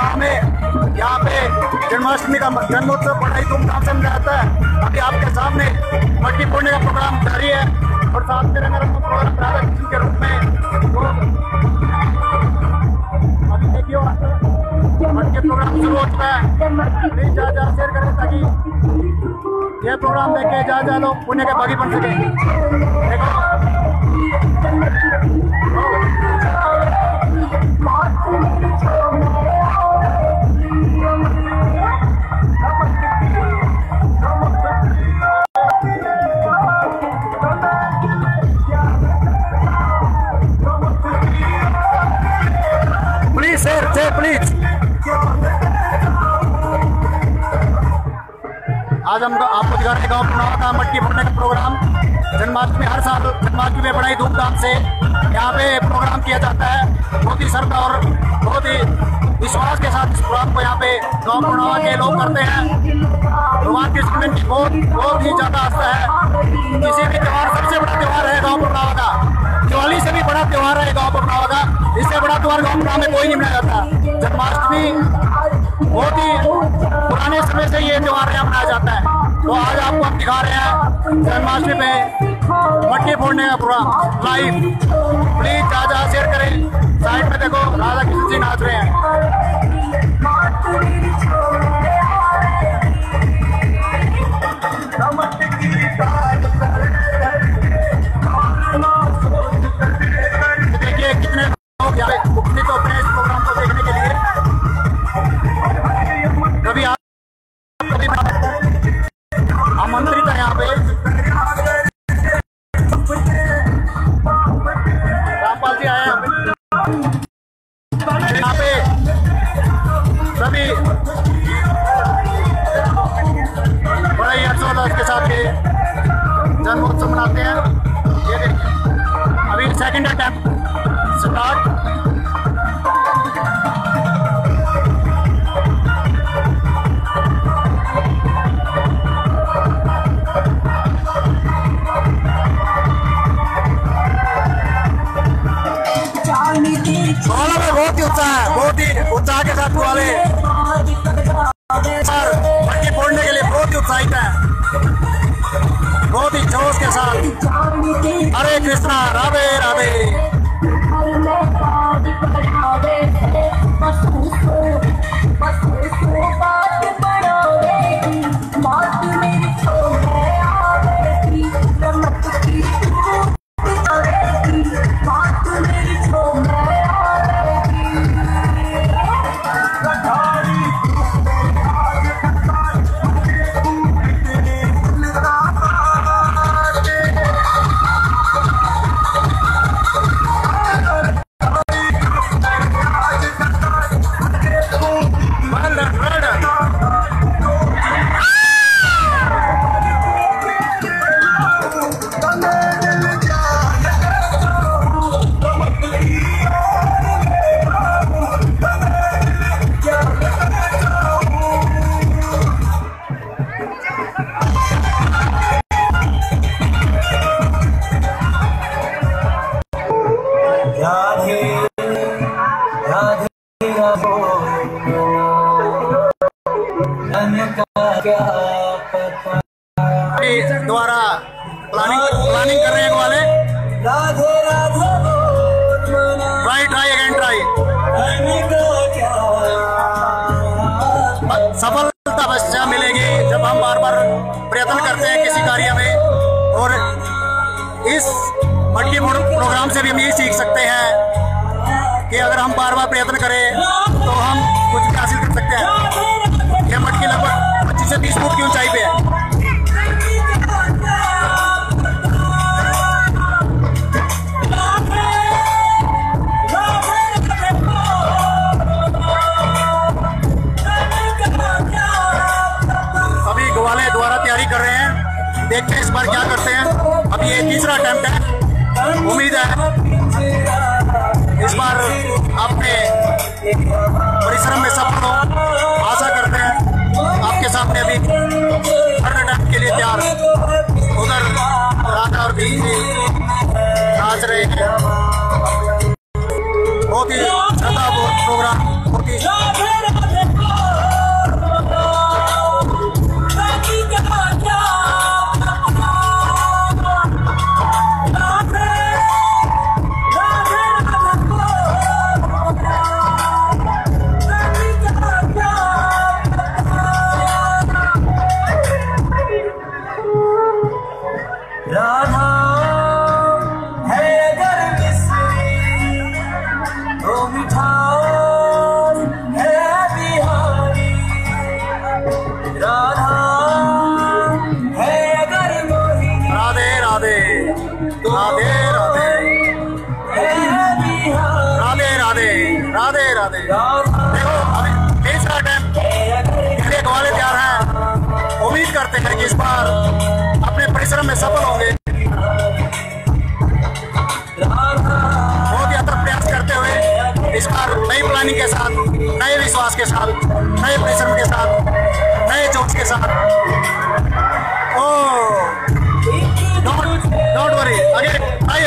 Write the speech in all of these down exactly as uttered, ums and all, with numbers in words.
गाँव में यहाँ पे जन्माष्टमी का जन्मोत्सव बड़ा ही धूमधाम से मनाया जाता है। अभी आपके सामने मटकी फोड़ने का प्रोग्राम जारी है और साथ में रंगारंग प्रोग्राम राधा कृष्ण के रूप में अभी देखिए मटकी प्रोग्राम शुरू हो चुका है। प्लीज जा जा शेयर करें ताकि यह प्रोग्राम देख के जा जा लोग पुण्य के भागी बन सके। देखो प्लीज सर से प्लीज आज हम आपको दिखा रहे गाँव पुनावा का मटकी फोड़ने का प्रोग्राम। जन्माष्टमी हर साल जन्माष्टमी में बड़ा ही धूमधाम से यहाँ पे प्रोग्राम किया जाता है। बहुत ही श्रद्धा और बहुत ही विश्वास के साथ इस प्रोग्राम को यहाँ पे गाँव पुनावा के लोग करते हैं। भगवान कृष्ण की बहुत बहुत ही ज्यादा आस्था है। किसी भी त्योहार सबसे बड़ा त्योहार है गाँव पुनावा का। दिवाली से भी बड़ा त्योहार है गाँव पुनावा का। इससे बड़ा त्योहार गाँव पुनावा में कोई नहीं मनाया जाता। जन्माष्टमी बहुत ही पुराने समय से ये त्योहार यहाँ मनाया जाता है। तो आज आपको हम दिखा रहे हैं जन्माष्टमी पे मटकी फोड़ने का प्रोग्राम लाइव। प्लीज ज्यादा शेयर करें। साइड में देखो राधा कृष्ण जी नाच रहे हैं। देखिए कितने लोग यहाँ पे उपस्थित होते हैं इस प्रोग्राम को देखने के लिए। कभी आप कभी आमंत्रित है यहाँ पे। रामपाल जी आए यहाँ पे। सभी बड़ा ही हर्षोल्लास के साथ ये जन्मोत्सव मनाते हैं। ये देखिए अभी सेकंड अटेम्प्ट स्टार्ट। ग्वाले में बहुत ही उत्साह है, बहुत ही उत्साह के साथ ग्वाले मटकी फोड़ने के लिए बहुत ही उत्साहित है, बहुत ही जोश के साथ। हरे कृष्णा राधे राधे। द्वारा प्लानिंग प्लानिंग कर रहे हैं वाले। Try try again try. सफलता बस मिलेगी जब हम बार बार प्रयत्न करते हैं किसी कार्य में। और इस मटकी फोड़ प्रोग्राम से भी हम ये सीख सकते हैं कि अगर हम बार बार प्रयत्न करें तो हम कुछ भी हासिल कर सकते हैं। यह मटकी लगभग पच्चीस से तीस फुट की ऊंचाई पे है। कर रहे हैं, देखते हैं इस बार क्या करते हैं। अब ये तीसरा अटेम्प्ट है। उम्मीद है इस बार अपने परिश्रम में सफल हो। आशा करते हैं आपके सामने अभी थर्ड अटेम्प्ट के लिए तैयार। उधर राधा और कृष्ण नाच रहे हैं। बहुत ही श्रद्धापूर्ण प्रोग्राम, बहुत ही राधा है अगर मिस्री तो मिठाई है बिहारी। राधा है अगर मोहिनी, राधे राधे राधे राधे राधे राधे राधे राधे। देखो अभी तीसरा टाइम के लिए ग्वाले तैयार हैं। उम्मीद करते हैं कि इस बार अपने परिश्रम में सफल होंगे। बहुत ही अथक प्रयास करते हुए इस बार नई प्लानिंग के साथ, नए विश्वास के साथ, नए परिश्रम के साथ, नए जोश के साथ। ओ डोंट वरी, आगे आइए।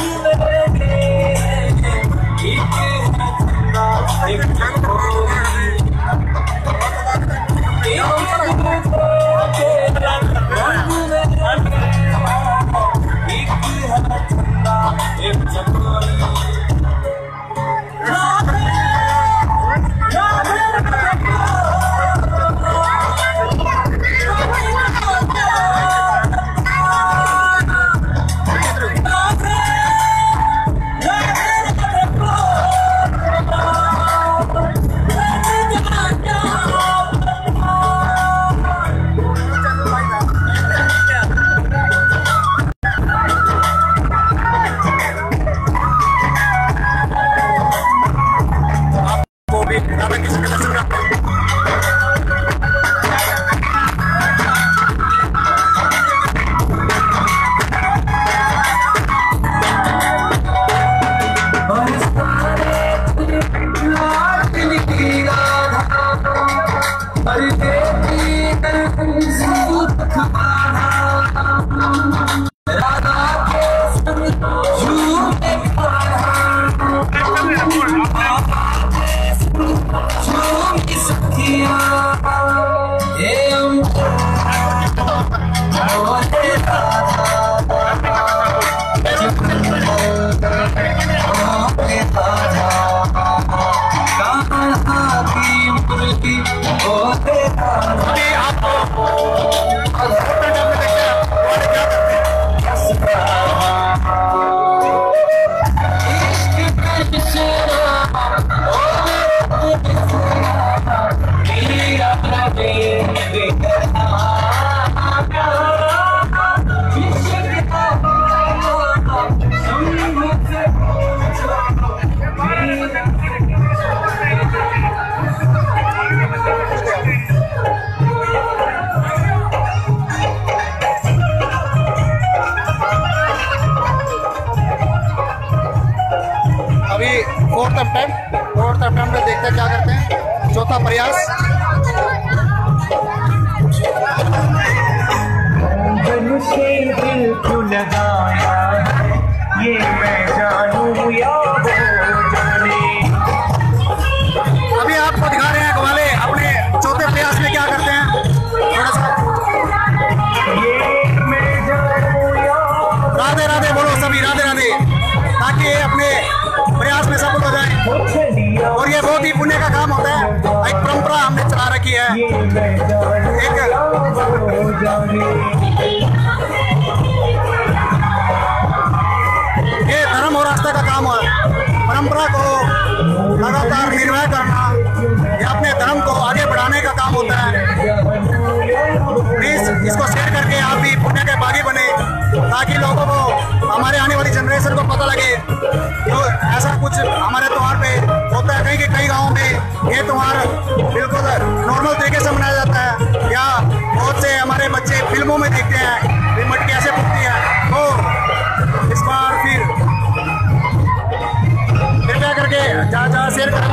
फोर्थ अटेम्प्ट फोर्थ अटेम्प्ट में देखते हैं क्या करते हैं। चौथा प्रयास। से दिल क्यों लगाया ये मैं जानूं या वो जाने। अभी आपको दिखा रहे हैं ग्वाले अपने चौथे प्रयास में क्या करते हैं। थोड़ा सा ये मैं जानूं या राधे राधे बोलो सभी, राधे राधे, ताकि ये अपने प्रयास में सफल हो जाए। और ये बहुत ही पुण्य का काम होता है। एक परंपरा हमने चला रखी है। एक ये धर्म और आस्था का काम है। परंपरा को लगातार निर्वाह करना, ये अपने धर्म को आगे बढ़ाने का काम होता है। प्लीज इसको शेयर करके आप भी पुण्य के भागी बने, ताकि लोगों को, हमारे आने वाली जनरेशन को पता लगे तो ऐसा कुछ हमारे त्योहार पे होता है। कहीं के कई गाँव में ये त्योहार बिल्कुल नॉर्मल तरीके से मनाया जाता है, या बहुत से हमारे बच्चे फिल्मों में देखते हैं कि मटकी ऐसे फूटती है। तो इस बार फिर कृपया करके जहाँ जहाँ शेयर करें।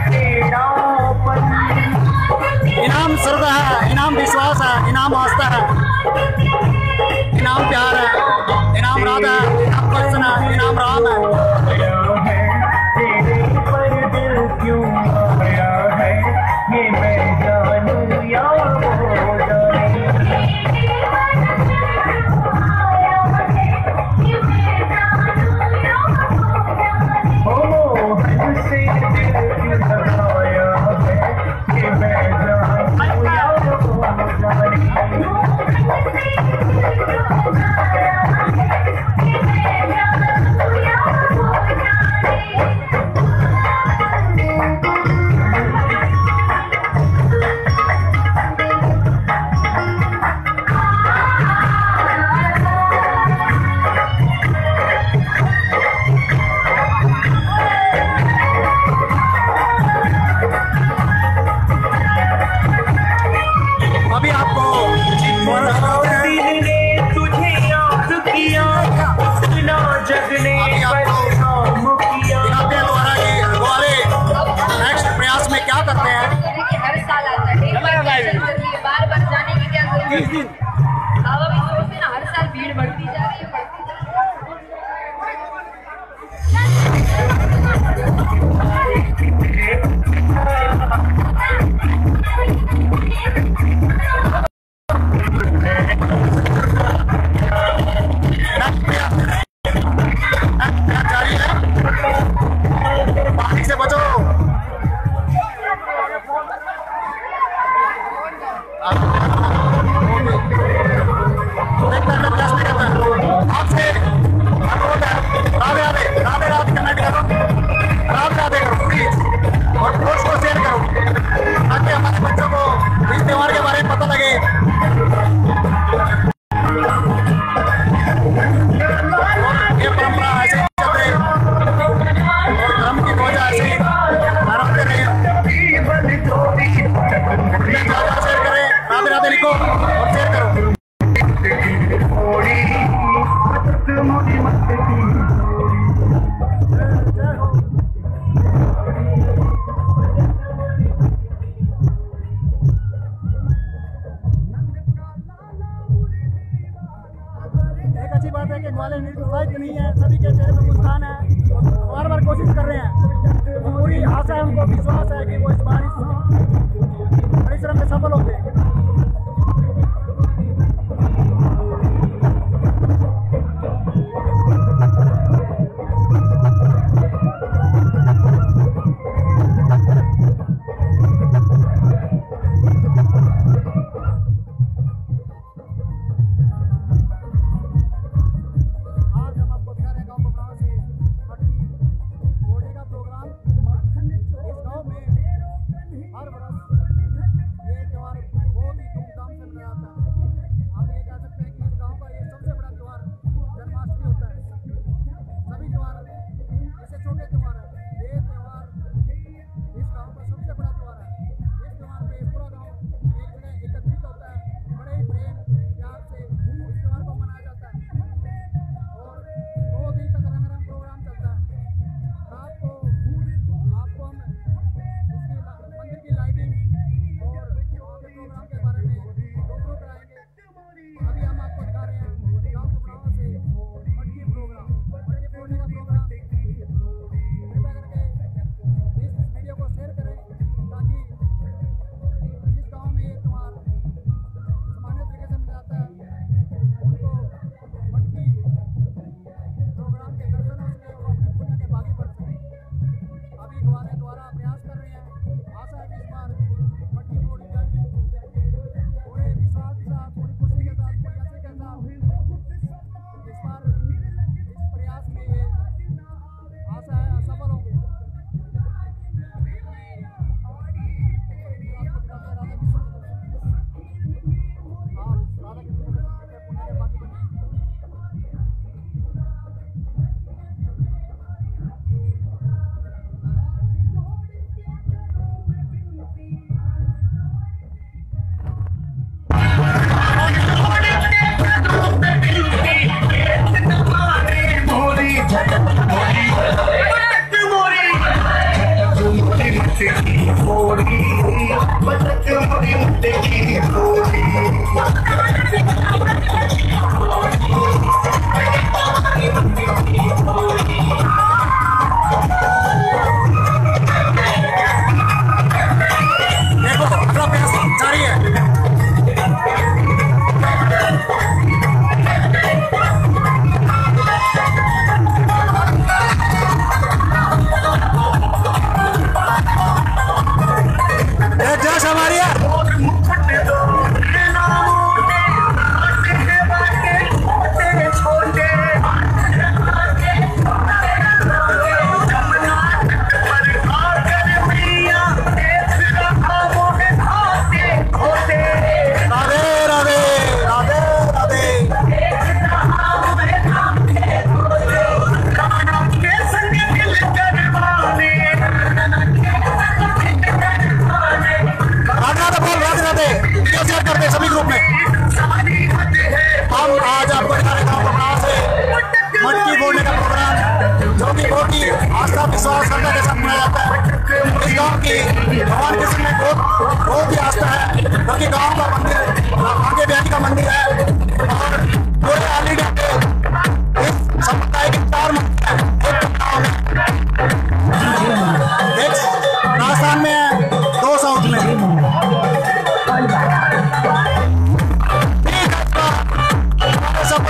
इनाम श्रद्धा है, इनाम विश्वास है, इनाम आस्था है। बीस दिन बाबा भी सोचते ना हर साल भीड़ बढ़ती जा रही है बढ़ती जा जारी है, पानी से बचो। आपसे अनुरोध है, राधे राधे राधे राधे कमेंट करो, राधे राधे करो प्लीज, और पोस्ट को शेयर करो ताकि हमारे बच्चों को इस त्योहार के बारे में पता लगे। ये परंपरा ऐसे ही चल रही और धर्म की ध्वजा ऐसे ही लहराते रहे। ज्यादा शेयर करें, राधे राधे लिखो और शेयर करो। एक अच्छी बात है कि ग्वालियर निर्विवाद नहीं है, सभी के चेहरे पर मुस्कान है, बार बार कोशिश कर रहे हैं। पूरी आशा है, उनको विश्वास है कि वो इस बार इस परिश्रम में सफल होंगे। हर वर्ष ये त्योहार गांव की भगवान कृष्ण में बहुत बहुत ही आस्था है, क्योंकि गांव का मंदिर आगे बिहारी का मंदिर है और पूरे ऑल इंडिया के इस संप्रदाय के चार मंदिर हैं एक गांव में, एक राजस्थान में है, दो साउथ में। सब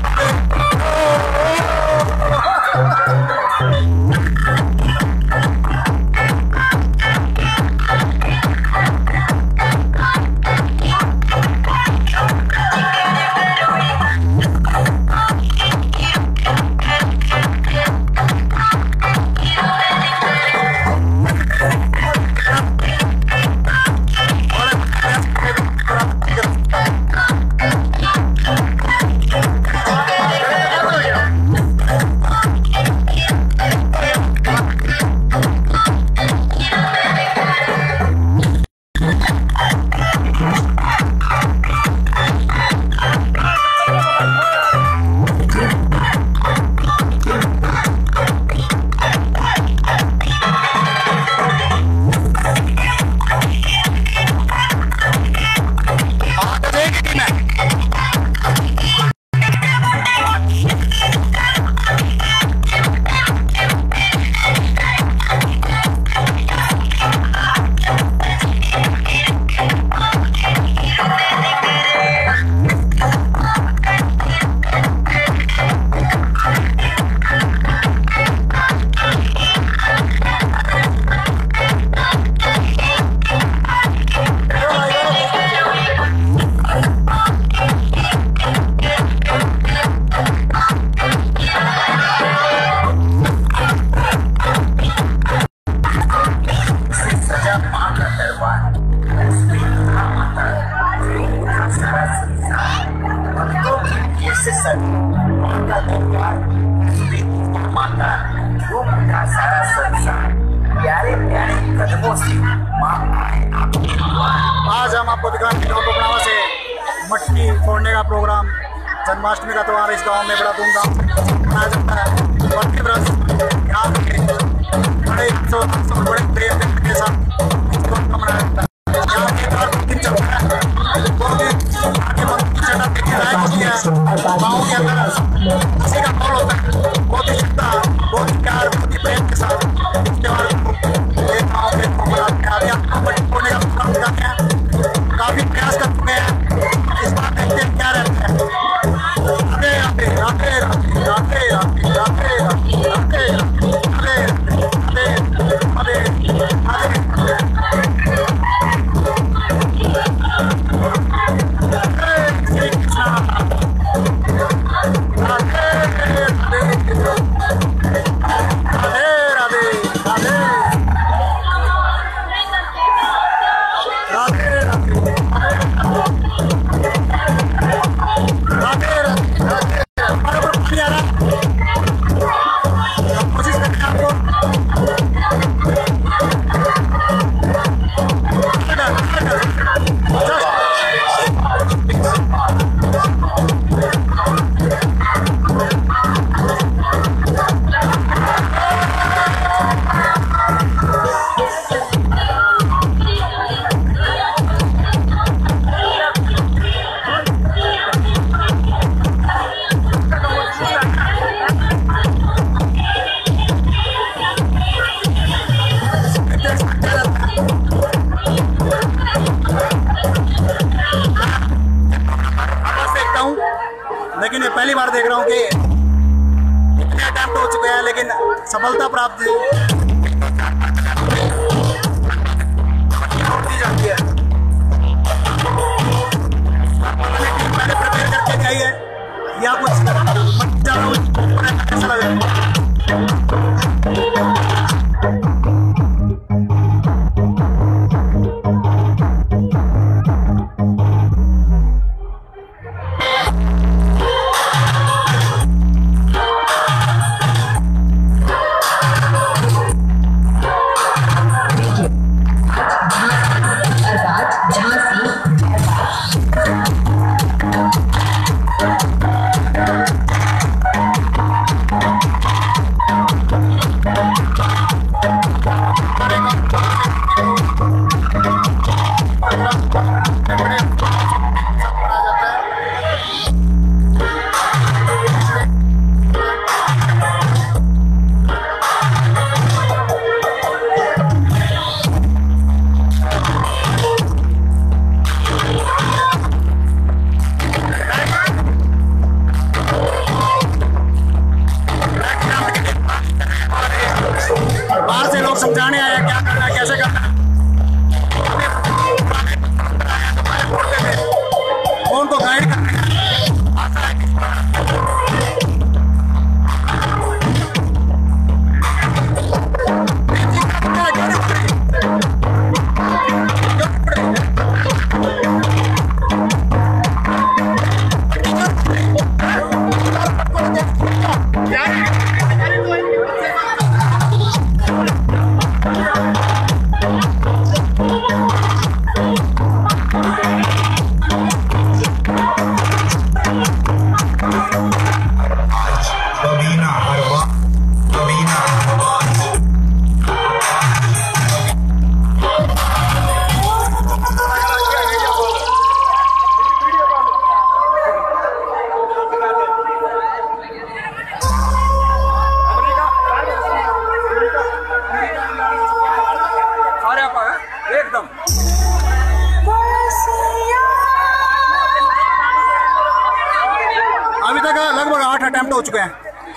आज हम आपको दिखाएंगे गाँव बबड़ावा से मटकी फोड़ने का प्रोग्राम। जन्माष्टमी का त्यौहार इस गांव में बड़ा धूमधाम से मनाया जाता है। बड़े ब्रज यहाँ के बड़े उत्सव बड़े प्रेम के साथ इसको मनाया जाता है। यहाँ के चार दिन चलता है, दो दिन आगे चढ़ा के किराए होती है। गाँव के अंदर किसी का कौन होता है, बहुत ही श्रद्धा, बहुत ही प्यार, बहुत ही प्रेम के साथ इस त्यौहार को एक गाँव में मनाते हैं। बड़ी फोड़ने का प्रोग्राम दिखाते हैं, काफी प्रयास कर चुके हैं, इस बार देखते हैं क्या रहता है। राधे राधे राधे राधे राधे राधे राधे राधे राधे राधे लेकिन ये पहली बार देख रहा हूँ कि इतने अटेम्प्ट हो चुके हैं लेकिन सफलता प्राप्त की जाती है। पहले प्रिपेयर करके चाहिए या कुछ ऐसा लगे। Thank you. लगभग आठ अटेम्प्ट हो चुके हैं।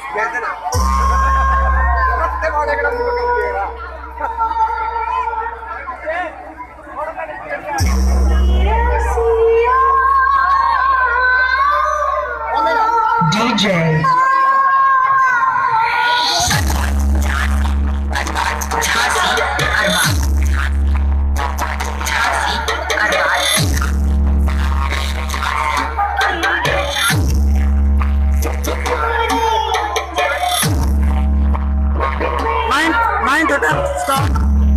DJ Nine to ten, stop.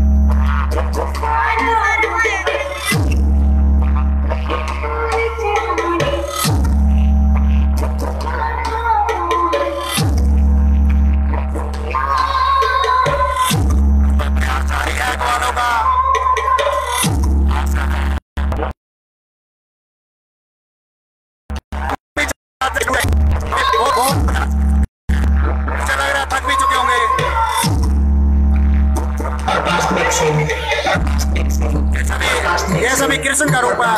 ये सभी कृष्ण का रूप है।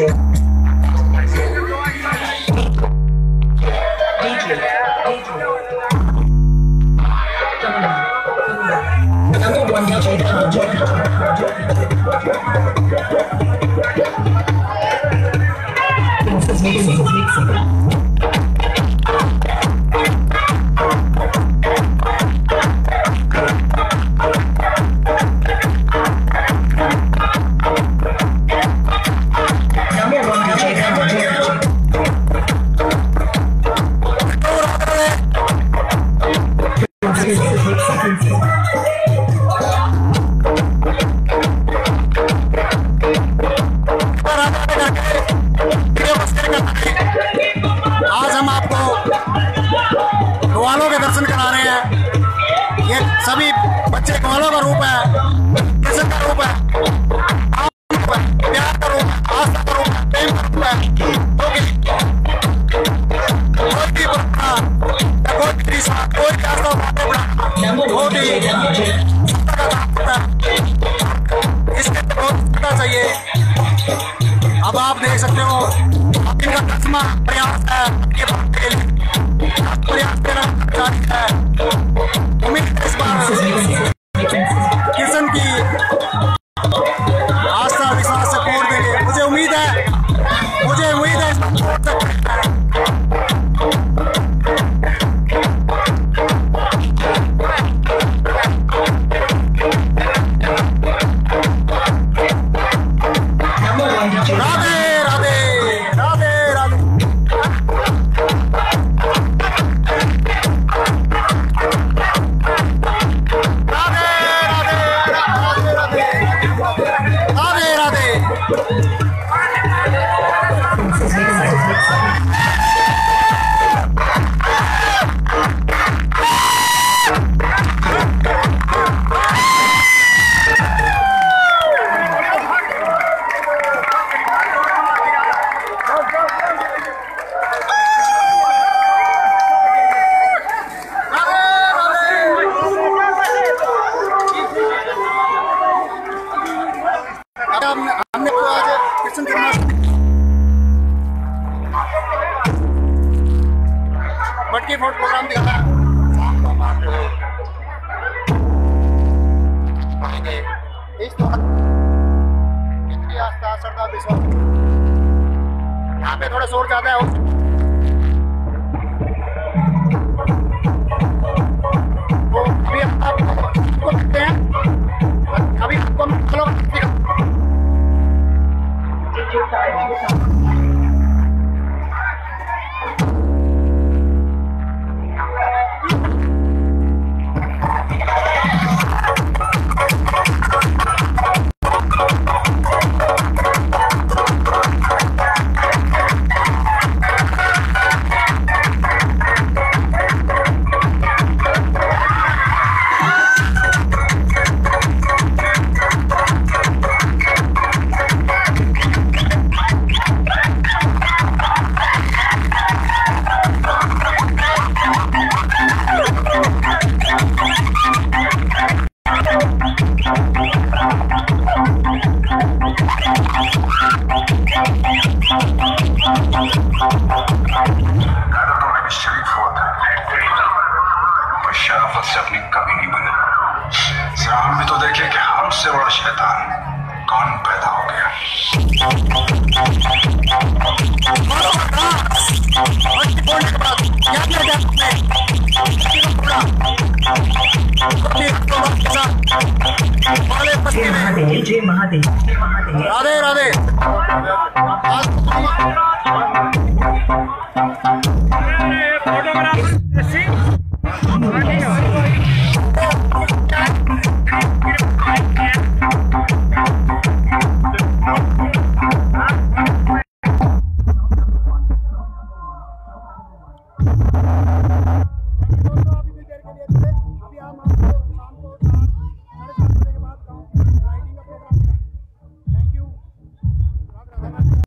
आज हम आपको ग्वालों के दर्शन करा रहे हैं। ये सभी बच्चे ग्वालों का रूप है, कृष्ण का रूप है, प्यार का रूप है, आस्था का रूप है, प्रेम का रूप है। कोई भी बड़ा कोई भी कोई आस्था बहुत ही इसके बहुत चाहिए। अब आप देख सकते हो इनका कसमा प्रयास है, प्रयास करना जारी है। उम्मीद इस बार किशन की आस्था विश्वास से पूर्ण देंगे। मुझे उम्मीद है मुझे उम्मीद है हमने तो आज कृष्ण जन्माष्टमी मटकी फोड़ प्रोग्राम दिखाया। इस आस्था श्रद्धा विश्वास यहाँ पे थोड़ा शोर ज्यादा है। वो अभी आपको देखते हैं, अभी आपको मोहब्बत से अपनी कभी नहीं बने। जरा हम भी तो देखें कि हमसे बड़ा शैतान कौन पैदा हो गया।